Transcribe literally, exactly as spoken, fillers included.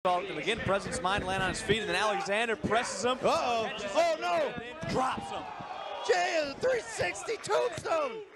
And again, presence mind land on his feet, and then Alexander presses him. Uh-oh. Oh, no. Drops him. Jay, three sixty Tombstone.